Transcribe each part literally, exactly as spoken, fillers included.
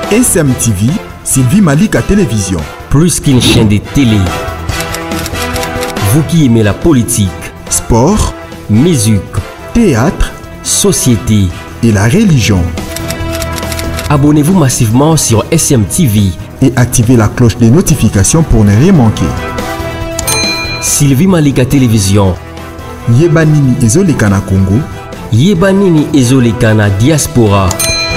S M T V, Sylvie Malika Télévision. Plus qu'une chaîne de télé. Vous qui aimez la politique, sport, musique, théâtre, société et la religion. Abonnez-vous massivement sur S M T V et activez la cloche des notifications pour ne rien manquer. Sylvie Malika Télévision. Yebanini Ezolekana Congo. Yebanini Ezolekana Diaspora.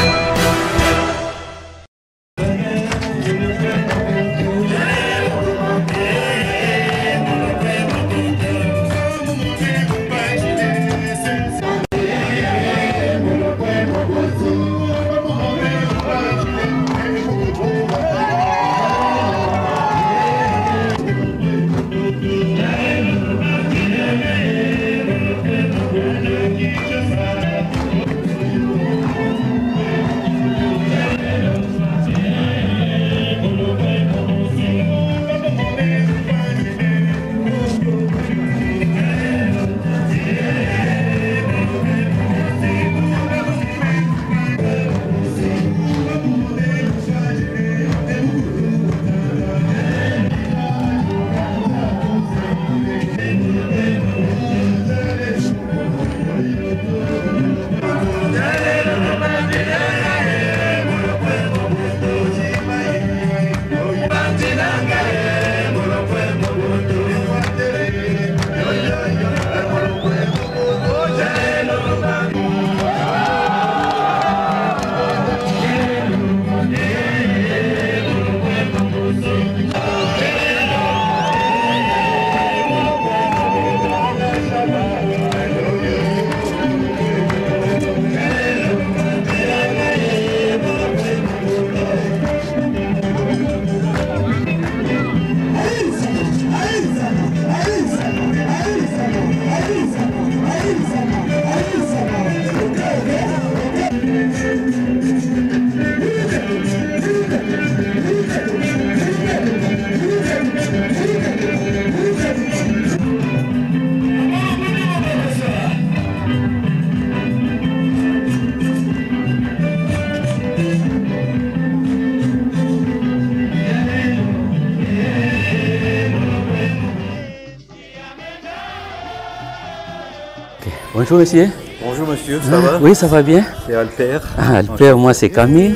Bonjour monsieur. Bonjour monsieur, ça va? Oui, ça va bien. C'est Alper. Ah, Alper, moi c'est Camille.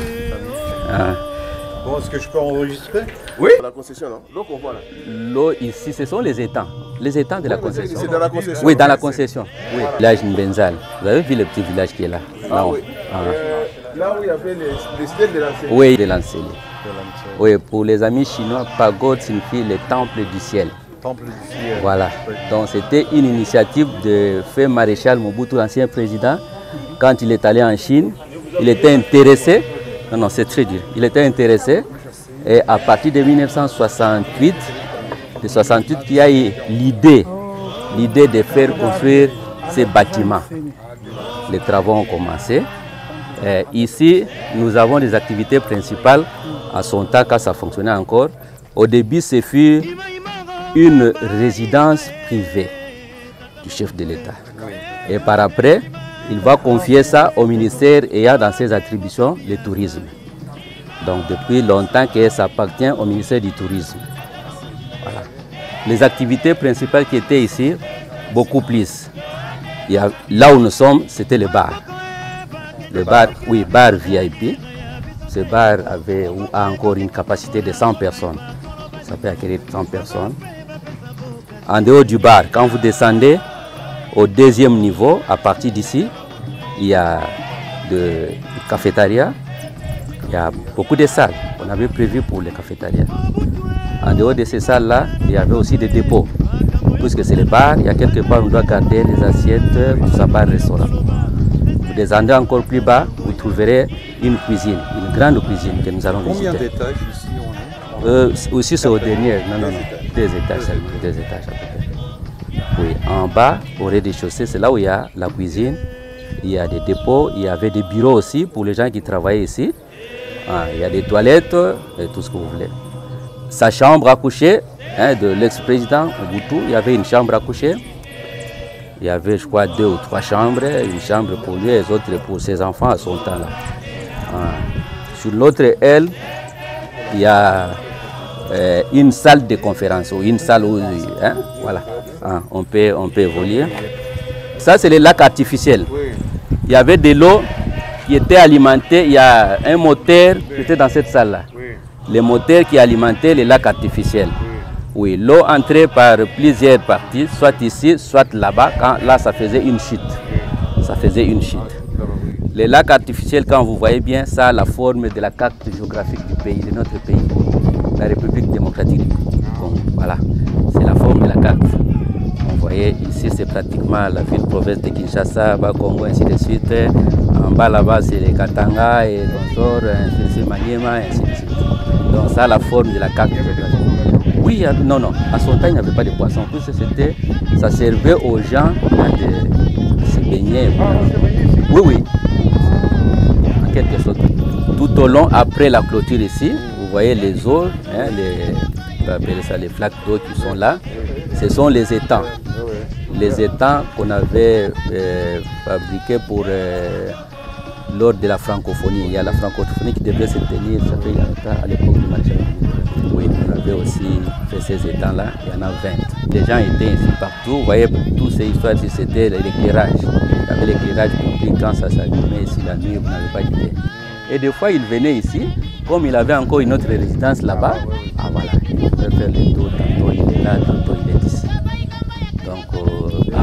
Ah. Bon, est-ce que je peux enregistrer? Oui. La concession, non? L'eau qu'on voit là. L'eau ici, ce sont les étangs. Les étangs de oui, la concession. C'est dans la concession? Oui, dans la concession. Oui. Voilà. Village Mbenzal. Vous avez vu le petit village qui est là? Ah là, oui. Ah. Euh, là où il y avait les, les stèles de l'Ancélé. Oui, de l'Ancélé. Oui, pour les amis chinois, pagode signifie le temple du ciel. Temple du ciel. Voilà. Oui. Donc c'était une initiative de feu maréchal Mobutu, l'ancien président. Quand il est allé en Chine, il était intéressé. Non, non, c'est très dur. Il était intéressé. Et à partir de mille neuf cent soixante-huit, de soixante-huit, qu'il y a eu l'idée, l'idée de faire construire ces bâtiments. Les travaux ont commencé. Et ici, nous avons des activités principales. À son temps, quand ça fonctionnait encore, au début, ce fut une résidence privée du chef de l'État. Et par après, il va confier ça au ministère ayant dans ses attributions le tourisme. Donc depuis longtemps que ça appartient au ministère du Tourisme. Voilà. Les activités principales qui étaient ici, beaucoup plus. Il y a, là où nous sommes, c'était le bar. Le bar, oui, bar V I P. Ce bar avait ou a encore une capacité de cent personnes. Ça peut accueillir cent personnes. En dehors du bar, quand vous descendez au deuxième niveau, à partir d'ici, il y a de cafétéria. Il y a beaucoup de salles qu'on avait prévues pour les cafétérias. En dehors de ces salles-là, il y avait aussi des dépôts. Puisque c'est le bar, il y a quelque part où on doit garder les assiettes pour sa bar-restaurant. Vous descendez encore plus bas, vous trouverez une cuisine, une grande cuisine que nous allons visiter. Combien d'étages ici on a? euh, Aussi c'est au dernier, non, non, non, deux étages seulement, deux étages à peu près. Oui, en bas, au rez-de-chaussée, c'est là où il y a la cuisine, il y a des dépôts, il y avait des bureaux aussi pour les gens qui travaillaient ici. Ah, il y a des toilettes et tout ce que vous voulez. Sa chambre à coucher, hein, de l'ex-président Mobutu, il y avait une chambre à coucher. Il y avait, je crois, deux ou trois chambres, une chambre pour lui et les autres pour ses enfants à son temps-là. Ah, Sur l'autre aile, il y a euh, une salle de conférence ou une salle où, hein, voilà, hein, on peut, on peut évoluer. Ça, c'est les lacs artificiels. Il y avait de l'eau qui était alimentée, il y a un moteur qui était dans cette salle-là. Le moteur qui alimentait les lacs artificiels. Oui, l'eau entrait par plusieurs parties, soit ici, soit là-bas, quand là, ça faisait une chute. Ça faisait une chute. Les lacs artificiels, quand vous voyez bien, ça a la forme de la carte géographique du pays, de notre pays, la République démocratique du Congo. Voilà, c'est la forme de la carte. Vous voyez, ici, c'est pratiquement la ville-province de Kinshasa, bas Congo, ainsi de suite. En bas, là-bas, c'est les Katanga et Consort, ainsi de suite, Maniema, ainsi de suite. Donc, ça a la forme de la carte géographique. Oui, non, non, à son temps, il n'y avait pas de poissons. En plus, c'était, ça servait aux gens hein, de, de se baigner. Oui, oui. En quelque sorte. Tout au long, après la clôture ici, vous voyez les eaux, hein, les, on peut appeler ça les flaques d'eau qui sont là. Ce sont les étangs. Les étangs qu'on avait euh, fabriqués pour, euh, lors de la francophonie. Il y a la francophonie qui devait se tenir, ça fait longtemps, à l'époque du maréchal. Oui, on avait aussi fait ces étangs-là, il y en a vingt. Les gens étaient ici partout, vous voyez, toutes ces histoires, c'était l'éclairage. Il y avait l'éclairage public quand ça s'allumait ici la nuit, vous n'avez pas d'idée. Et des fois, il venait ici, comme il avait encore une autre résidence là-bas, ah voilà, il pouvait faire le tour, tantôt il est là, tantôt il est ici. Donc, euh,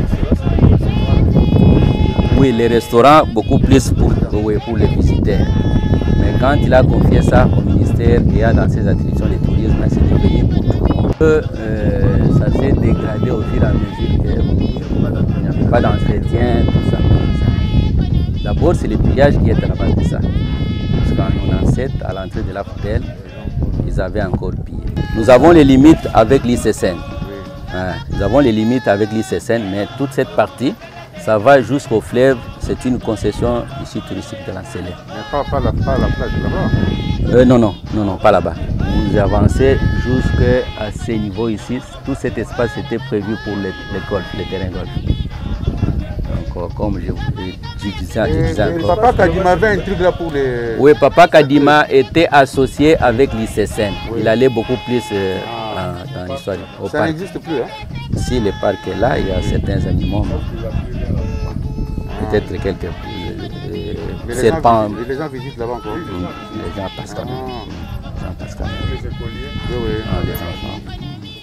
oui, les restaurants, beaucoup plus pour, oui, pour les visiteurs. Mais quand il a confié ça au ministère et a dans ses attributions de tourisme, c'est devenu pour tout le monde. Euh, ça s'est dégradé au fur et à mesure qu'il n'y avait pas d'entretien, tout ça. ça. D'abord, c'est le pillage qui est à la base de ça. Parce qu'en quatre-vingt-dix-sept, à l'entrée de la poubelle, ils avaient encore pillé. Nous avons les limites avec l'I C S N. Hein, nous avons les limites avec l'I C S N, mais toute cette partie, ça va jusqu'au fleuve, c'est une concession ici touristique de l'Ancelé. Mais pas, pas, la, pas la plage là-bas euh, Non, non, non, non, pas là-bas. Vous avancez jusqu'à ce niveau ici. Tout cet espace était prévu pour les, les golfs, les terrains golf. Donc, euh, comme je vous disais, je disais encore. Papa Kadima avait un truc là pour les... Oui, Papa Kadima était associé avec l'I C S N. Oui. Il allait beaucoup plus euh, ah, dans, dans l'histoire. Ça n'existe plus, hein? Si le parc est là, il y a certains animaux. Peut-être quelques euh, les serpents. Gens, les gens visitent là-bas encore. Les gens passent quand même. Ah. Les gens passent quand même. Oui, oui. Ah, les enfants.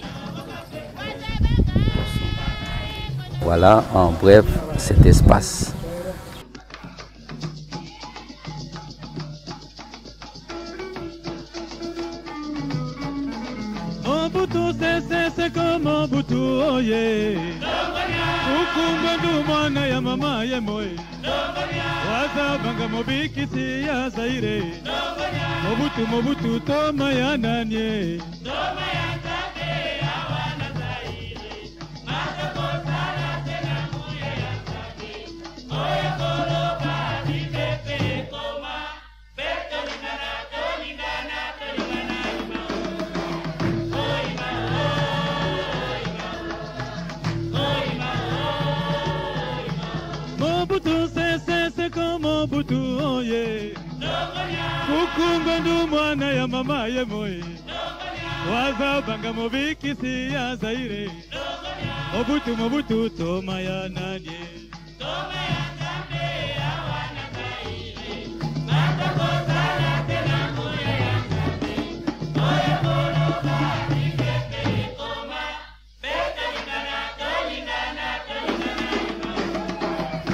Voilà en bref cet espace. Mobutu sese se comme Mobutu oye. Ukumbandu mwana ya mama ye moye. Waza banga mobikisi ya Zaire. Mobutu Mobutu toma ya nanye. Toma ya tate awana Zaire. Masako sala tena muye ya tate. Oye koroba bitepe koma. Beto lingana to lingana to lingana. Mobutu sese se comme Mobutu oye. Kukumbandu mwana ya mama ye moye. Waza banga mobikisi ya Zaire. Mobutu Mobutu toma ya nanye. Toma ya nanye awana Zaire. Matako sala tena moye ya tate. Oye koroba bitepe koma. Beta lingana to lingana to lingana.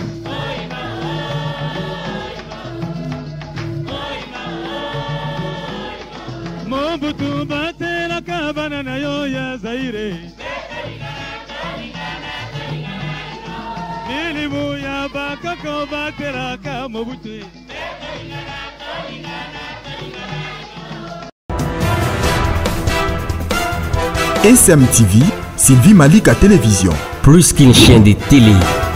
Mobutu batela kabana na yo ya Zaire. Nilimu ya bakako batela ka Mobutu. S M T V, Sylvie Malika Télévision. Plus qu'une chaîne de télé.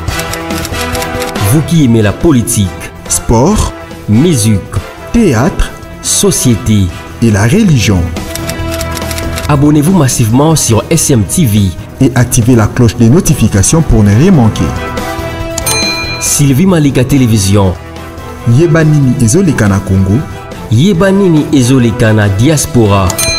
Vous qui aimez la politique, sport, musique, théâtre, société et la religion. Abonnez-vous massivement sur S M T V et activez la cloche des notifications pour ne rien manquer. Sylvie Malika Télévision. Yebanini Ezoleka na Congo. yeba nini ezoleka na diaspora.